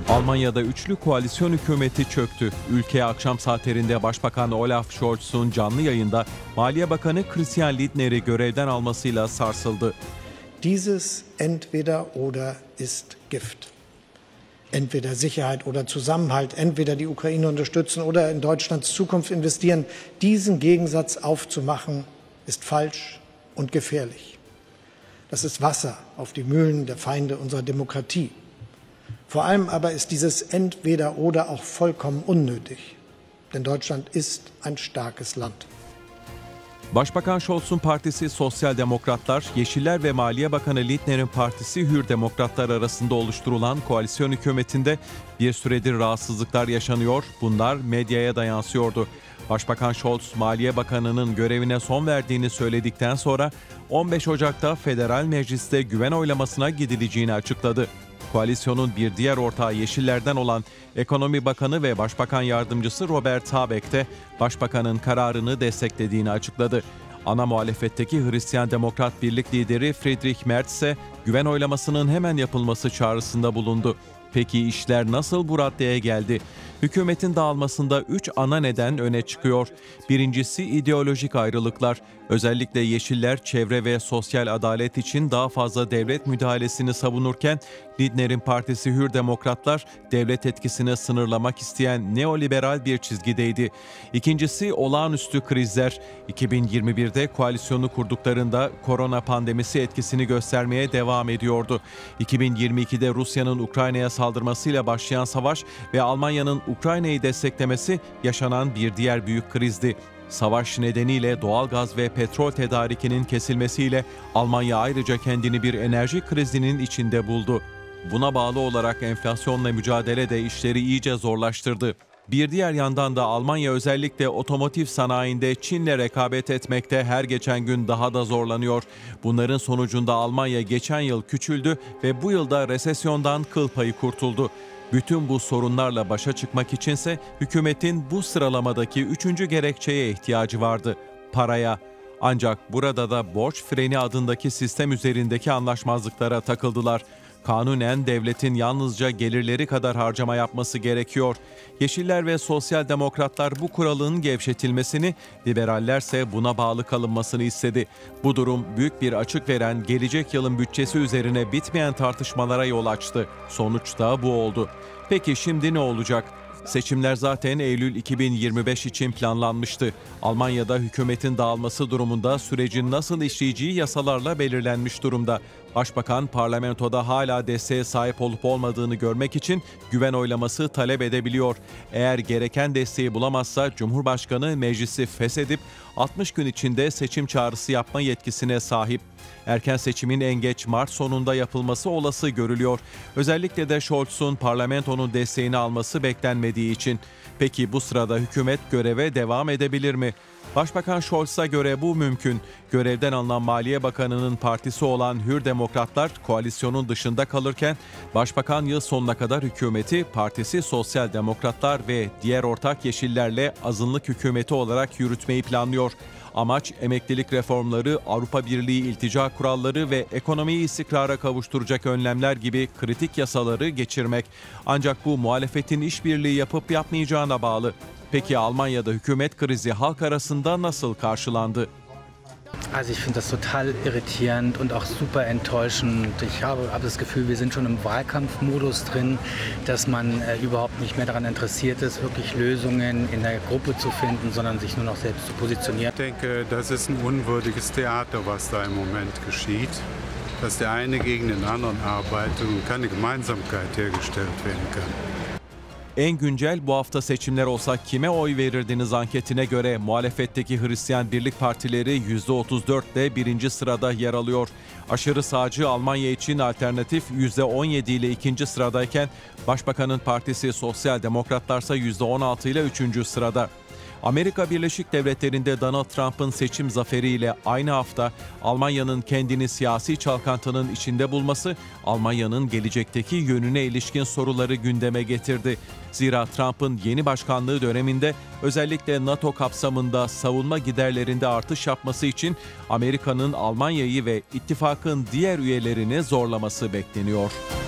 Almanya'da üçlü koalisyon hükümeti çöktü. Ülke akşam saatlerinde Başbakan Olaf Scholz'un canlı yayında Maliye Bakanı Christian Lindner'i görevden almasıyla sarsıldı. Dieses entweder oder ist Gift. Entweder Sicherheit oder Zusammenhalt, entweder die Ukraine unterstützen oder in Deutschlands Zukunft investieren. Diesen Gegensatz aufzumachen, ist falsch und gefährlich. Das ist Wasser auf die Mühlen der Feinde unserer Demokratie. Vor allem aber ist dieses Entweder oder auch vollkommen unnötig. Denn Deutschland ist ein starkes Land. Başbakan Scholz'un partisi Sosyal Demokratlar, Yeşiller ve Maliye Bakanı Lindner'in partisi Hür Demokratlar arasında oluşturulan koalisyon hükümetinde bir süredir rahatsızlıklar yaşanıyor. Bunlar medyaya da yansıyordu. Başbakan Scholz, Maliye Bakanı'nın görevine son verdiğini söyledikten sonra 15 Ocak'ta Federal Meclis'te güven oylamasına gidileceğini açıkladı. Koalisyonun bir diğer ortağı Yeşillerden olan Ekonomi Bakanı ve Başbakan Yardımcısı Robert Habeck de Başbakanın kararını desteklediğini açıkladı. Ana muhalefetteki Hristiyan Demokrat Birlik lideri Friedrich Merz ise güven oylamasının hemen yapılması çağrısında bulundu. Peki işler nasıl bu raddeye geldi? Hükümetin dağılmasında 3 ana neden öne çıkıyor. Birincisi ideolojik ayrılıklar. Özellikle Yeşiller çevre ve sosyal adalet için daha fazla devlet müdahalesini savunurken Lindner'in partisi Hür Demokratlar devlet etkisini sınırlamak isteyen neoliberal bir çizgideydi. İkincisi olağanüstü krizler. 2021'de koalisyonu kurduklarında korona pandemisi etkisini göstermeye devam ediyordu. 2022'de Rusya'nın Ukrayna'ya saldırmasıyla başlayan savaş ve Almanya'nın Ukrayna'yı desteklemesi yaşanan bir diğer büyük krizdi. Savaş nedeniyle doğalgaz ve petrol tedarikinin kesilmesiyle Almanya ayrıca kendini bir enerji krizinin içinde buldu. Buna bağlı olarak enflasyonla mücadele de işleri iyice zorlaştırdı. Bir diğer yandan da Almanya özellikle otomotiv sanayinde Çin'le rekabet etmekte her geçen gün daha da zorlanıyor. Bunların sonucunda Almanya geçen yıl küçüldü ve bu yılda resesyondan kıl payı kurtuldu. Bütün bu sorunlarla başa çıkmak içinse hükümetin bu sıralamadaki 3. gerekçeye ihtiyacı vardı: paraya. Ancak burada da borç freni adındaki sistem üzerindeki anlaşmazlıklara takıldılar. Kanunen devletin yalnızca gelirleri kadar harcama yapması gerekiyor. Yeşiller ve Sosyal Demokratlar bu kuralın gevşetilmesini, liberallerse buna bağlı kalınmasını istedi. Bu durum büyük bir açık veren gelecek yılın bütçesi üzerine bitmeyen tartışmalara yol açtı. Sonuçta bu oldu. Peki şimdi ne olacak? Seçimler zaten Eylül 2025 için planlanmıştı. Almanya'da hükümetin dağılması durumunda sürecin nasıl işleyeceği yasalarla belirlenmiş durumda. Başbakan parlamentoda hala desteğe sahip olup olmadığını görmek için güven oylaması talep edebiliyor. Eğer gereken desteği bulamazsa Cumhurbaşkanı meclisi feshedip 60 gün içinde seçim çağrısı yapma yetkisine sahip. Erken seçimin en geç Mart sonunda yapılması olası görülüyor. Özellikle de Scholz'un parlamentonun desteğini alması beklenmediği için. Peki bu sırada hükümet göreve devam edebilir mi? Başbakan Scholz'a göre bu mümkün. Görevden alınan Maliye Bakanı'nın partisi olan Hür Demokratlar koalisyonun dışında kalırken Başbakan yıl sonuna kadar hükümeti partisi Sosyal Demokratlar ve diğer ortak Yeşillerle azınlık hükümeti olarak yürütmeyi planlıyor. Amaç emeklilik reformları, Avrupa Birliği iltica kuralları ve ekonomiyi istikrara kavuşturacak önlemler gibi kritik yasaları geçirmek. Ancak bu muhalefetin işbirliği yapıp yapmayacağına bağlı. Peki Almanya'da hükümet krizi halk arasında nasıl karşılandı? Also ich finde das total irritierend und auch super enttäuschend. Ich habe das Gefühl, wir sind schon im Wahlkampfmodus drin, dass man überhaupt nicht mehr daran interessiert ist, wirklich Lösungen in der Gruppe zu finden, sondern sich nur noch selbst zu positionieren. Ich denke, das ist ein unwürdiges Theater, was da im Moment geschieht. Dass der eine gegen den anderen arbeitet und keine Gemeinsamkeit hergestellt werden kann. En güncel bu hafta seçimler olsa kime oy verirdiniz anketine göre muhalefetteki Hristiyan Birlik Partileri %34 ile 1. sırada yer alıyor. Aşırı sağcı Almanya için Alternatif %17 ile 2. sıradayken Başbakanın partisi Sosyal Demokratlarsa %16 ile 3. sırada. Amerika Birleşik Devletleri'nde Donald Trump'ın seçim zaferiyle aynı hafta Almanya'nın kendini siyasi çalkantının içinde bulması, Almanya'nın gelecekteki yönüne ilişkin soruları gündeme getirdi. Zira Trump'ın yeni başkanlığı döneminde özellikle NATO kapsamında savunma giderlerinde artış yapması için Amerika'nın Almanya'yı ve ittifakın diğer üyelerini zorlaması bekleniyor.